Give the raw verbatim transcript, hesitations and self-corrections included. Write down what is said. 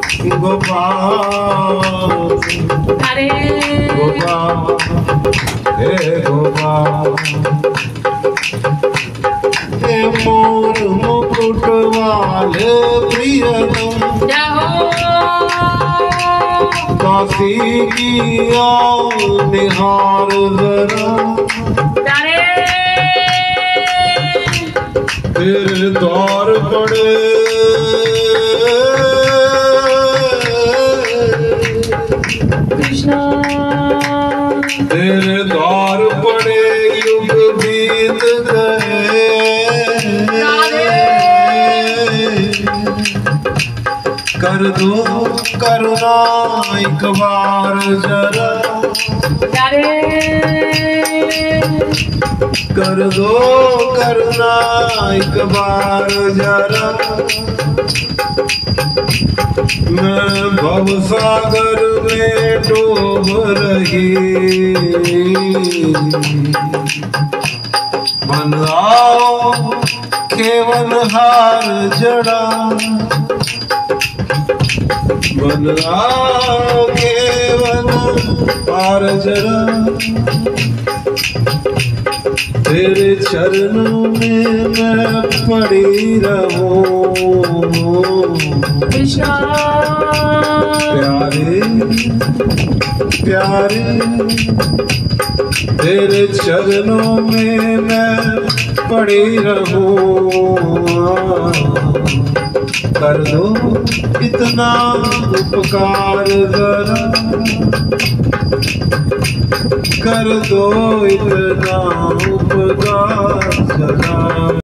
गोपाल अरे गोपाल हे गोपाल हे मोर मुकुट वाले प्रियतम जाओ काशी की आओ निहार जरा अरे तेरे द्वार पड़े कृष्णा तेरे द्वार पड़े युग बीत गए कर दो करुणा एक बार जरा अरे कर दो करुणा एक बार जरा मैं भवसागर में डूब रही बन आओ केवल हार जड़ा बन आओ केवल हार जड़ा तेरे चरणों में मैं पड़ी रहूं कृष्णा प्यारे प्यारे तेरे चरणों में मैं पड़ी रहूं कर दो इतना उपकार जरा कर दो इतना उपकार जरा।